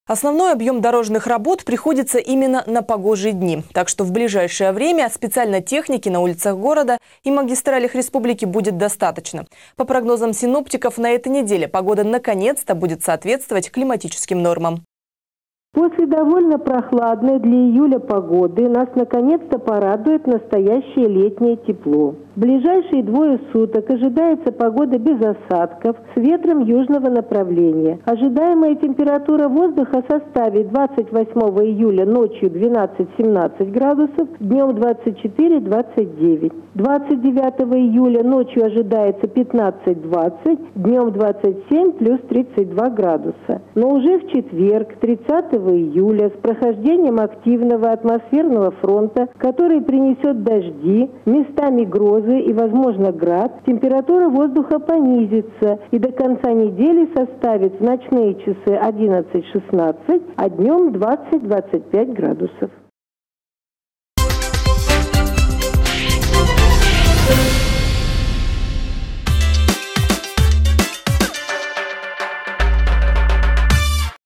Основной объем дорожных работ приходится именно на погожие дни. Так что в ближайшее время специальной техники на улицах города и магистралях республики будет достаточно. По прогнозам синоптиков, на этой неделе погода наконец-то будет соответствовать климатическим нормам. После довольно прохладной для июля погоды нас наконец-то порадует настоящее летнее тепло. В ближайшие 2 суток ожидается погода без осадков с ветром южного направления. Ожидаемая температура воздуха составит 28 июля ночью 12-17 градусов, днем 24-29. 29 июля ночью ожидается 15-20, днем 27 плюс 32 градуса. Но уже в четверг, 30 июля, с прохождением активного атмосферного фронта, который принесет дожди, местами грозы и, возможно, град, температура воздуха понизится и до конца недели составит в ночные часы 11-16, а днем 20-25 градусов.